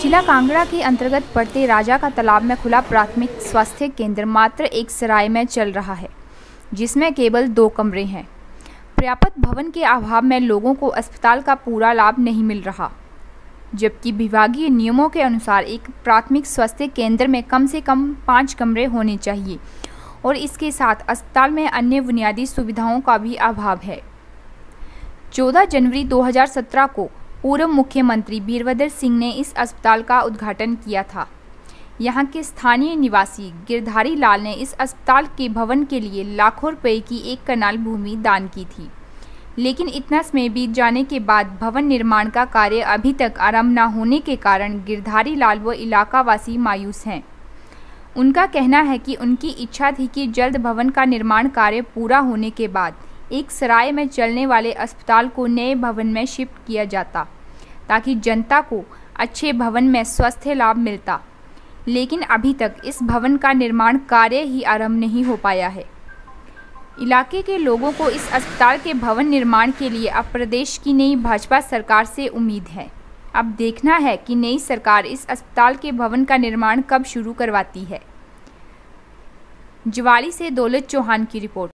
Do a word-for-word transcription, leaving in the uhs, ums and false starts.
जिला कांगड़ा के अंतर्गत पड़ते राजा का तालाब में खुला प्राथमिक स्वास्थ्य केंद्र मात्र एक सराय में चल रहा है, जिसमें केवल दो कमरे हैं। पर्याप्त भवन के अभाव में लोगों को अस्पताल का पूरा लाभ नहीं मिल रहा, जबकि विभागीय नियमों के अनुसार एक प्राथमिक स्वास्थ्य केंद्र में कम से कम पाँच कमरे होने चाहिए और इसके साथ अस्पताल में अन्य बुनियादी सुविधाओं का भी अभाव है। चौदह जनवरी दो हज़ार सत्रह को पूर्व मुख्यमंत्री वीरभद्र सिंह ने इस अस्पताल का उद्घाटन किया था। यहां के स्थानीय निवासी गिरधारी लाल ने इस अस्पताल के भवन के लिए लाखों रुपए की एक कनाल भूमि दान की थी, लेकिन इतना समय बीत जाने के बाद भवन निर्माण का कार्य अभी तक आरंभ न होने के कारण गिरधारी लाल व इलाका वासी मायूस हैं। उनका कहना है कि उनकी इच्छा थी कि जल्द भवन का निर्माण कार्य पूरा होने के बाद एक सराय में चलने वाले अस्पताल को नए भवन में शिफ्ट किया जाता, ताकि जनता को अच्छे भवन में स्वास्थ्य लाभ मिलता, लेकिन अभी तक इस भवन का निर्माण कार्य ही आरंभ नहीं हो पाया है। इलाके के लोगों को इस अस्पताल के भवन निर्माण के लिए अब प्रदेश की नई भाजपा सरकार से उम्मीद है। अब देखना है कि नई सरकार इस अस्पताल के भवन का निर्माण कब शुरू करवाती है। ज्वाली से दौलत चौहान की रिपोर्ट।